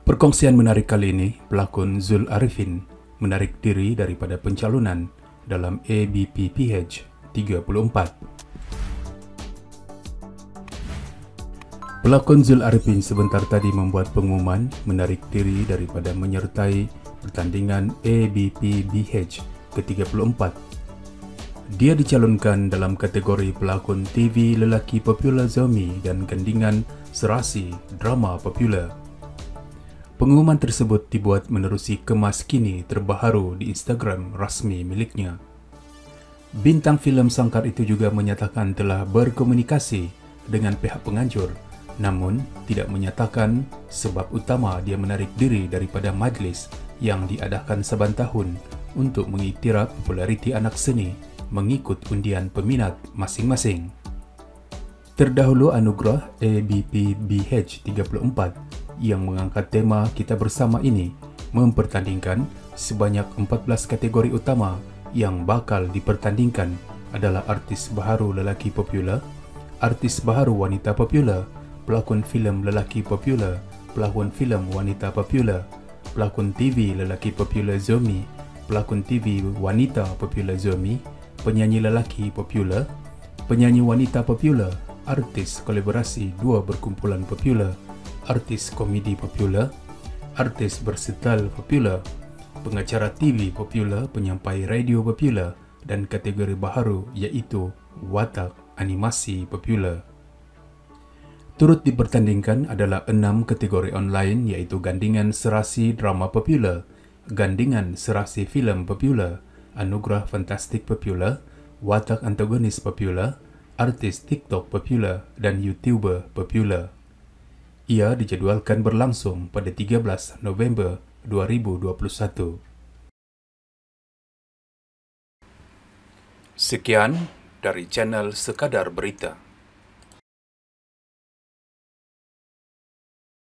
Perkongsian menarik kali ini, pelakon Zul Arifin menarik diri daripada pencalonan dalam ABPPH 34. Pelakon Zul Arifin sebentar tadi membuat pengumuman menarik diri daripada menyertai pertandingan ABPPH ke-34. Dia dicalonkan dalam kategori pelakon TV lelaki popular Zomi dan gandingan serasi drama popular. Pengumuman tersebut dibuat menerusi kemas kini terbaharu di Instagram rasmi miliknya. Bintang filem sangkar itu juga menyatakan telah berkomunikasi dengan pihak penganjur, namun tidak menyatakan sebab utama dia menarik diri daripada majlis yang diadakan saban tahun untuk mengiktiraf populariti anak seni mengikut undian peminat masing-masing. Terdahulu anugerah ABPPH 34 yang mengangkat tema Kita Bersama ini mempertandingkan sebanyak 14 kategori utama yang bakal dipertandingkan adalah artis baharu lelaki popular, artis baharu wanita popular, pelakon filem lelaki popular, pelakon filem wanita popular, pelakon TV lelaki popular Zomi, pelakon TV wanita popular Zomi, penyanyi lelaki popular, penyanyi wanita popular, artis kolaborasi dua berkumpulan popular, artis komedi popular, artis bersetal popular, pengacara TV popular, penyampai radio popular dan kategori baharu iaitu watak animasi popular. Turut dipertandingkan adalah 6 kategori online iaitu gandingan serasi drama popular, gandingan serasi filem popular, anugerah fantastik popular, watak antagonis popular, artis TikTok popular dan YouTuber popular. Ia dijadualkan berlangsung pada 13 November 2021. Sekian dari channel Sekadar Berita.